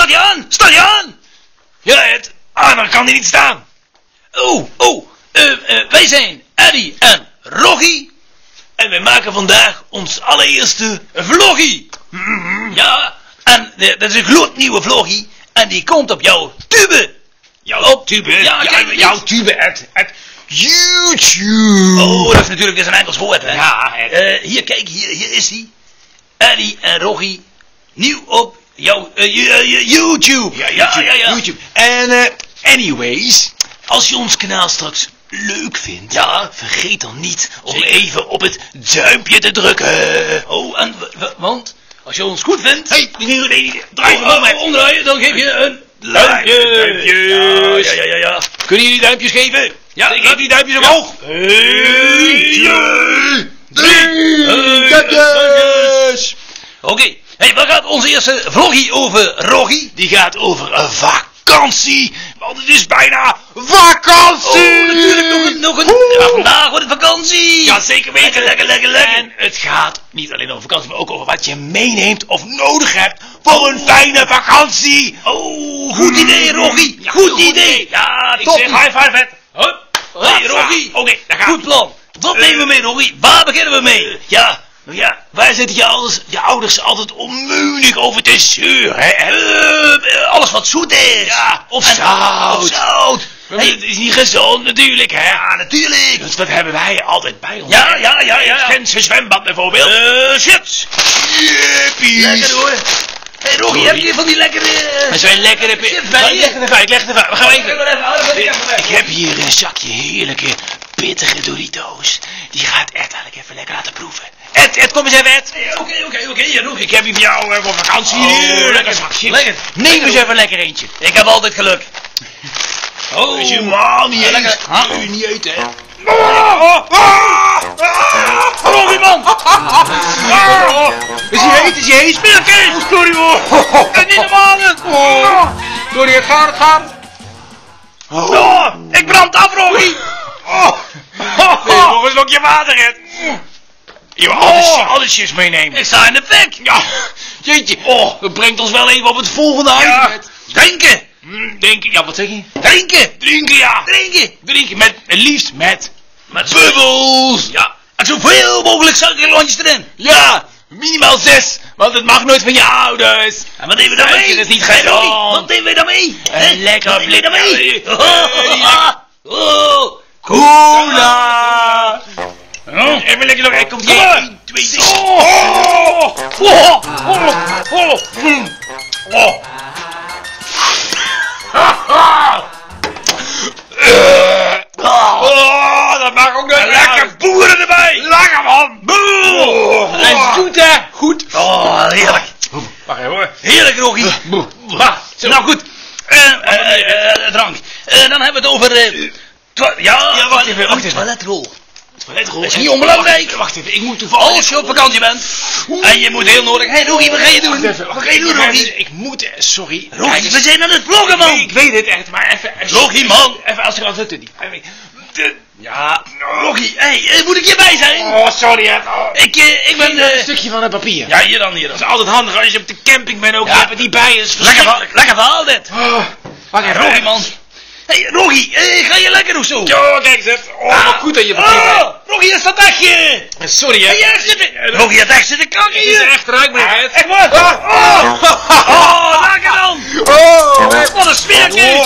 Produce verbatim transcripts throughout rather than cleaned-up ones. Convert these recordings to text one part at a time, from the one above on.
Staat hij aan? Staat hij aan? Ja, het. Ah, dan kan hij niet staan. Oh, oh. Uh, uh, wij zijn Eddie en Roggie. En wij maken vandaag ons allereerste vloggie. Mm-hmm. Ja, en uh, dat is een gloednieuwe vloggie. En die komt op jouw tube. Jouw op tube? Ja, ja, kijk, jouw tube, het, het YouTube. Oh, dat is natuurlijk weer een Engels woord, hè? Ja, het. Uh, hier, kijk, hier, hier is hij. Eddie en Roggie. Nieuw op jouw uh, uh, YouTube. Ja, YouTube. Ja, ja, ja. YouTube. En, uh, anyways, als je ons kanaal straks leuk vindt, ja, vergeet dan niet om Zeker. even op het duimpje te drukken. Oh, en want als je ons goed vindt, hey, nee, nee, draai oh, oh, omdraaien, dan geef je een duimpje. Duimpjes. Ja, ja, ja, ja. Kunnen jullie duimpjes geven? Ja, geef die duimpjes omhoog. Eén, drie, duimpjes. Oké, okay. Hey, waar gaat onze eerste vloggie over, Roggie? Die gaat over een vakantie. Want het is bijna vakantie! Oh, natuurlijk nog een... Nog een ja, vandaag wordt het vakantie! Ja, zeker weten. Lekker, lekker, lekker, lekker. En het gaat niet alleen over vakantie, maar ook over wat je meeneemt of nodig hebt voor een fijne vakantie! Oh, goed idee, Roggie! Ja, goed, goed idee! idee. Ja, top! Ik zeg high five, het! Hup! Hey, Roggie! Oké, okay, daar gaan we. Goed plan! Wat uh, nemen we mee, Roggie? Waar beginnen we mee? Ja... Ja, waar zitten je ouders, je ouders altijd onmiddellijk over te zeuren, hè? Uh, alles wat zoet is. Ja, of en, zout. Of zout. Hey, het is niet gezond natuurlijk, hè? Ja, natuurlijk. Dus dat hebben wij altijd bij ons. Ja, ja, ja, ja. Het Gentse zwembad bijvoorbeeld. Eh, uh, chips. Jippies. Lekker hoor. Hé, hey, Roggie, heb je van die lekkere... Uh, er zijn lekkere chips bij je? Ik leg het erbij, ik leg het erbij. We gaan even... Ik, ik heb hier een zakje heerlijke, pittige Doritos. Die gaat Ed eigenlijk even lekker laten proeven. Ed, Ed, kom eens even, Ed. Oké, oké, oké, Roggie. Ik heb hier voor jou uh, voor vakantie. Oh, lekker zakje. Lekker. Neem eens even lekker eentje. Ik heb altijd geluk. Oh, is je man niet eten? Huh? Kun je niet eten, hè? Roggie, man! Is hij heet? Is hij heet? Speelkees! Oh, sorry hoor! En niet normaal! Sorry, het gaat, het gaat! Oh, ik brand af, Roggie! Nee, nog een slokje water, Ed! Je wil oh. alles meenemen. Ik sta in de fik! Ja, jeetje! Oh, dat brengt ons wel even op het volgende item. Ja. Denken! Mm, denken, ja, wat zeg je? Drinken! Drinken, ja! Drinken! Drinken, met, het liefst met... Met bubbels! Ja, en zoveel mogelijk suikerklontjes erin! Ja, minimaal zes, want het mag nooit van je ouders! En wat nemen we dan mee? Dat is niet gezond! Wat nemen we dan mee? Een lekker wat nemen we dan mee? Oh, cola! Oh, even lekker nog, ik kom hier. één, twee, drie. Oh! Oh! Oh! Oh! Oh, dat mag ook nog. Lekker boeren erbij. Lekker man. Boer. En is goed hè? Goed. Oh, heerlijk. Wacht even hoor. Heerlijk Roggie. Nou goed. Uh, uh, uh, drank. Uh, dan hebben we het over... Uh, ja, ja, wacht even. Wacht even. Toiletrol. Dat is niet onbelangrijk. Wacht even, ik moet toevallig... Als je op vakantie bent en je moet heel nodig... Hé hey, Roggie, wat ga je doen? Even, wat ga je doen, Roggie? Ik moet... Sorry. Roggie, we zijn aan het vloggen, man. Ik weet het echt, maar even... Roggie, man. Even als ik al zit. Ja. Roggie, hé, hey, moet ik hierbij zijn? Oh, sorry, hè. Ik, uh, ik ben... Uh, een stukje van het papier. Ja, hier dan, hier dan. Dat is altijd handig als je op de camping bent ook. Ja. Je hebt het niet bij. Is lekker, lekker verhaal, dit. Oh, wacht even, Roggie, man. Hé, hey, Roggie, hey, ga je lekker of zo? Ja, kijk eens. Oh, ah. Wat goed dat je papier hebt. Oh, Roggie, is dat echt je? Sorry, hè. Hey, zitten... Roggie, het echt zitten kakken hier. Het is echt ruik, meneer Ed. Echt waar? Oh, oh, oh lekker dan. Oh, wat een smeerkees.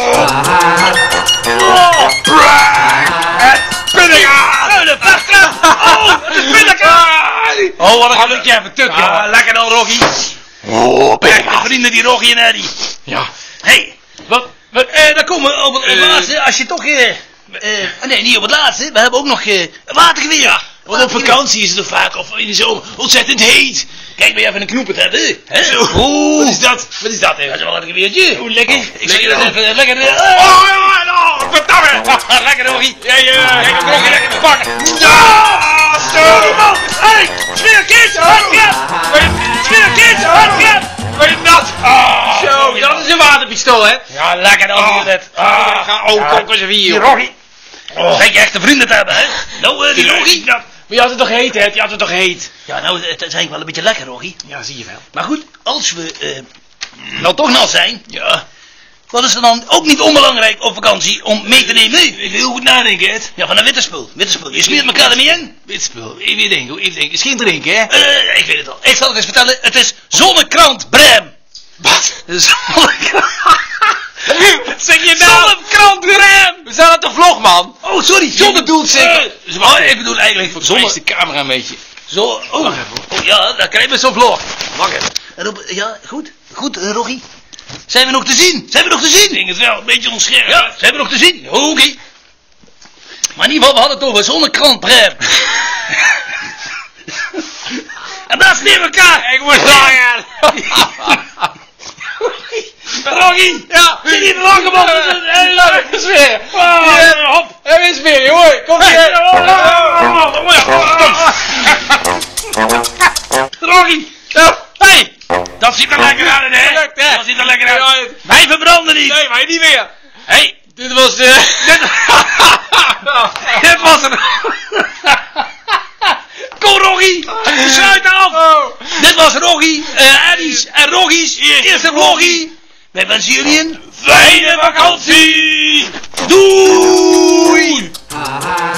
Oh, brag. Het pindakaas. Oh, de pestkrem. Oh, het is pindakaas. Oh, wat een gelukje even, tuk, joh. Lekker dan, Roggie. Oh, pindakaas. Echte vrienden, die Roggie en Eddie. Ja. Hé, hey, wat... Maar, uh, dan komen we op het, op het uh, laatste, als je toch... Uh, uh, nee, niet op het laatste. We hebben ook nog uh, watergeweer. Ja, want op vakantie is het toch vaak, of in de zomer, ontzettend heet. Kijk, ben je even een knoepert hebben. Hè? Zo. Oeh. Wat is dat? Wat is dat, hè? Dat is wel een watergeweertje. Oeh, lekker. Oh, ik zeg je dat even lekker... Uh, oh, oh, oh, verdamme. Lekker, Roggie. Ja, ja. Kijk, ik nog lekker pakken. Ja, zo. Hé, hey, smeerkind, hardgrep. Smeerkind, hardgrep. Wat is dat? Oh, zo, dat is een waterpistool, hè? Ja, lekker dan oh, dit. Ah, ik ga ook koken ze hier. Die Roggie. Oh. Denk je echt de vrienden te hebben, hè? Nou, uh, die Roggie. Maar je had het toch heet, hè? Je had het toch heet? Ja, nou, het is eigenlijk wel een beetje lekker, Roggie. Ja, zie je wel. Maar goed, als we uh, nou toch nat zijn. Ja. Wat is er dan ook niet onbelangrijk op vakantie om mee te nemen nu? Ik wil heel goed nadenken, Ed. Ja, van een witte spul. Witte spul. Je smeert elkaar ermee in. Wit spul. Even denken, even denken. Het is geen drinken, hè? Uh, ik weet het al. Ik zal het eens vertellen. Het is zonnekrant Brem. Wat? Zonnekrant. Wat zeg je nou? Zonnekrant Brem. We staan op de vlog, man. Oh, sorry. Je bedoelt zeker... Uh, oh, ik bedoel eigenlijk Zonder zonder... de camera een beetje. Zo, oh, Wacht even. oh ja, dan krijgen we zo'n vlog. Wacht even. En op, ja, goed. Goed, uh, Roggie. Zijn we nog te zien? Zijn we nog te zien? Ik denk het wel, een beetje onscherp. Ja, zijn we nog te zien? Oké. Okay. Maar in ieder geval, we hadden het over zonnekrant Brem. En daar smeren we elkaar. Ik moet lachen. Roggie. Ja. Zit hier te lachen, man. Laat me smeren. Hop. En weer smeren, jongen. Kom hier. Roggie. Hey. Dat ziet er lekker uit, hè? Lukt, hè? Dat ziet er lekker uit. Wij verbranden niet. Nee, maar niet meer. Hey. Dit was de... Dit, dit was een... Kom, Roggie. Sluit af. Oh. Dit was Roggie, uh, Eddies en Roggies. Eerste Vloggie. Wij wensen jullie een fijne vakantie. Doei.